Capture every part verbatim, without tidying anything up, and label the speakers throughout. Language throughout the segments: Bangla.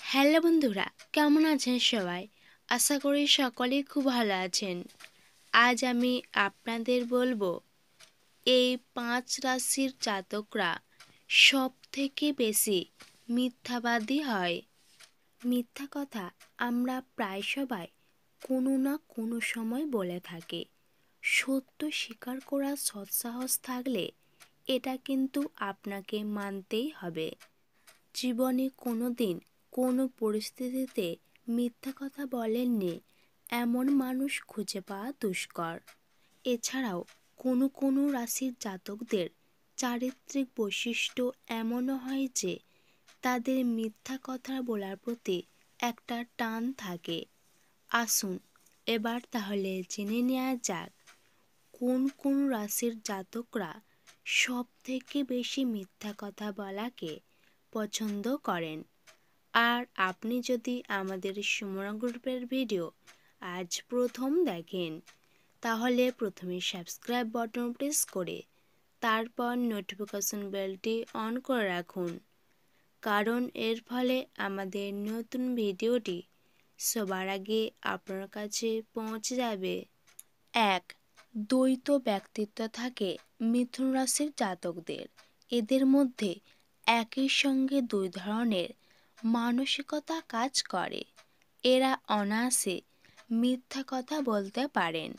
Speaker 1: হ্যালো বন্ধুরা, কেমন আছেন সবাই? আশা করি সকলেই খুব ভালো আছেন। আজ আমি আপনাদের বলবো এই পাঁচ রাশির জাতকরা সব থেকে বেশি মিথ্যাবাদী হয়। মিথ্যা কথা আমরা প্রায় সবাই কোনো না কোনো সময় বলে থাকি। সত্য স্বীকার করার সৎসাহস থাকলে এটা কিন্তু আপনাকে মানতেই হবে। জীবনে কোনো দিন কোনো পরিস্থিতিতে মিথ্যা কথা বলেননি এমন মানুষ খুঁজে পাওয়া দুষ্কর। এছাড়াও কোনো কোনো রাশির জাতকদের চারিত্রিক বৈশিষ্ট্য এমনও হয় যে তাদের মিথ্যা কথা বলার প্রতি একটা টান থাকে। আসুন এবার তাহলে জেনে নেওয়া যাক কোন কোন রাশির জাতকরা সব থেকে বেশি মিথ্যা কথা বলাকে পছন্দ করেন। আর আপনি যদি আমাদের সুমনা গ্রুপের ভিডিও আজ প্রথম দেখেন তাহলে প্রথমে সাবস্ক্রাইব বাটন প্রেস করে তারপর নোটিফিকেশন বেলটি অন করে রাখুন, কারণ এর ফলে আমাদের নতুন ভিডিওটি সবার আগে আপনার কাছে পৌঁছে যাবে। এক, দ্বৈত ব্যক্তিত্ব থাকে মিথুন রাশির জাতকদের। এদের মধ্যে একই সঙ্গে দুই ধরনের মানসিকতা কাজ করে। এরা অনায়াসে মিথ্যা কথা বলতে পারেন,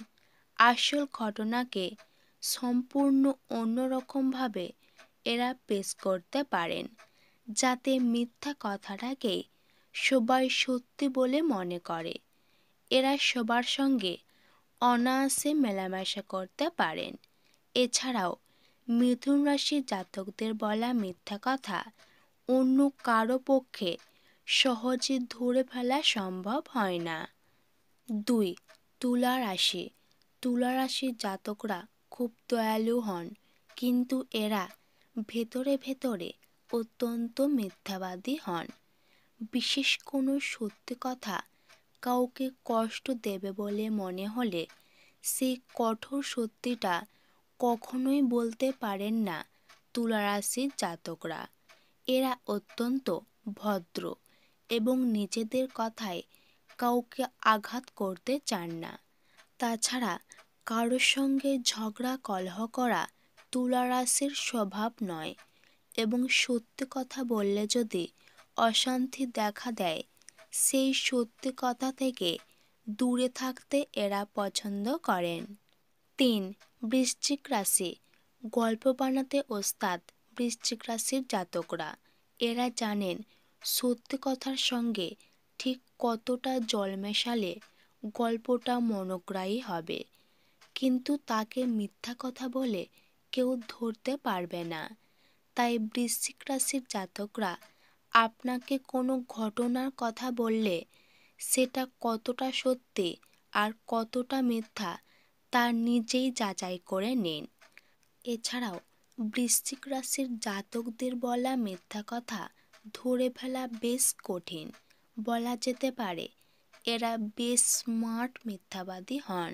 Speaker 1: আসল ঘটনাকে সম্পূর্ণ অন্যরকমভাবে এরা পেশ করতে পারেন, যাতে মিথ্যা কথাটাকে সবাই সত্যি বলে মনে করে। এরা সবার সঙ্গে অনায়াসে মেলামেশা করতে পারেন। এছাড়াও মিথুন রাশির জাতকদের বলা মিথ্যা কথা অন্য কারো পক্ষে সহজে ধরে ফেলা সম্ভব হয় না। দুই, তুলা রাশি। তুলা রাশির জাতকরা খুব দয়ালু হন, কিন্তু এরা ভেতরে ভেতরে অত্যন্ত মিথ্যাবাদী হন। বিশেষ কোনো সত্যি কথা কাউকে কষ্ট দেবে বলে মনে হলে সেই কঠোর সত্যিটা কখনোই বলতে পারেন না তুলা রাশির জাতকরা। এরা অত্যন্ত ভদ্র এবং নিজেদের কথায় কাউকে আঘাত করতে চান না। তাছাড়া কারোর সঙ্গে ঝগড়া কলহ করা তুলা রাশির স্বভাব নয়, এবং সত্যি কথা বললে যদি অশান্তি দেখা দেয় সেই সত্যি কথা থেকে দূরে থাকতে এরা পছন্দ করেন। তিন, বৃশ্চিক রাশি। গল্প বানাতে ওস্তাদ বৃশ্চিক রাশির জাতকরা। এরা জানেন সত্যি কথার সঙ্গে ঠিক কতটা জল মেশালে গল্পটা মনোগ্রাহী হবে, কিন্তু তাকে মিথ্যা কথা বলে কেউ ধরতে পারবে না। তাই বৃশ্চিক রাশির জাতকরা আপনাকে কোনো ঘটনার কথা বললে সেটা কতটা সত্যি আর কতটা মিথ্যা তা নিজেই যাচাই করে নিন। এছাড়াও বৃশ্চিক রাশির জাতকদের বলা মিথ্যা কথা ধরে ফেলা বেশ কঠিন। বলা যেতে পারে এরা বেশ স্মার্ট মিথ্যাবাদী হন।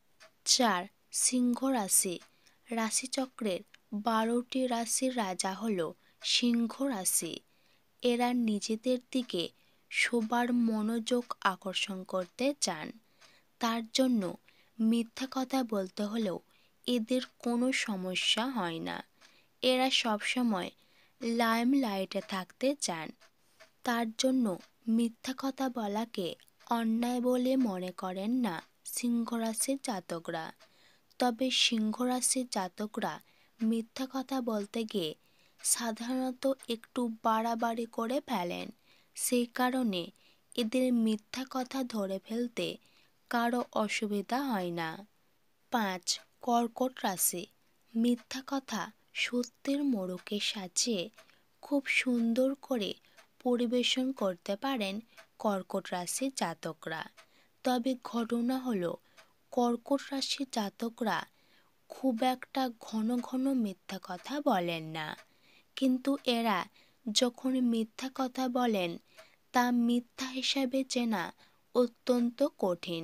Speaker 1: চার, সিংহ রাশি। রাশিচক্রের বারোটি রাশির রাজা হল সিংহ রাশি। এরা নিজেদের দিকে সবার মনোযোগ আকর্ষণ করতে চান। তার জন্য মিথ্যা কথা বলতে হলেও এদের কোনো সমস্যা হয় না। এরা সবসময় লাইমলাইটে থাকতে চান। তার জন্য মিথ্যা কথা বলাকে অন্যায় বলে মনে করেন না সিংহ রাশির জাতকরা। তবে সিংহ রাশির জাতকরা মিথ্যা কথা বলতে গিয়ে সাধারণত একটু বাড়াবাড়ি করে ফেলেন। সেই কারণে এদের মিথ্যা কথা ধরে ফেলতে কারো অসুবিধা হয় না। পাঁচ, কর্কট রাশি। মিথ্যা কথা সত্যের মোড়কে সাজিয়ে খুব সুন্দর করে পরিবেশন করতে পারেন কর্কট রাশির জাতকরা। তবে ঘটনা হলো কর্কট রাশির জাতকরা খুব একটা ঘন ঘন মিথ্যা কথা বলেন না, কিন্তু এরা যখন মিথ্যা কথা বলেন তা মিথ্যা হিসাবে চেনা অত্যন্ত কঠিন।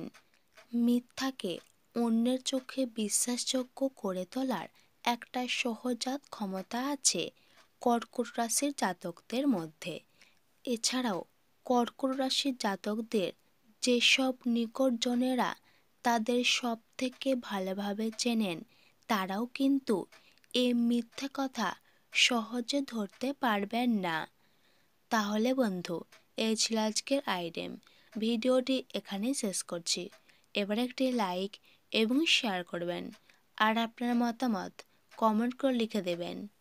Speaker 1: মিথ্যাকে অন্যের চোখে বিশ্বাসযোগ্য করে তোলার একটা সহজাত ক্ষমতা আছে কর্কট রাশির জাতকদের মধ্যে। এছাড়াও কর্কট রাশির জাতকদের যেসব নিকটজনেরা তাদের সব থেকে ভালোভাবে চেনেন তারাও কিন্তু এই মিথ্যা কথা সহজে ধরতে পারবেন না। তাহলে বন্ধু, এই ছিল আজকের আইটেম। ভিডিওটি এখানেই শেষ করছি। এবার একটি লাইক এবং শেয়ার করবেন আর আপনার মতামত কমেন্ট করে লিখে দেবেন।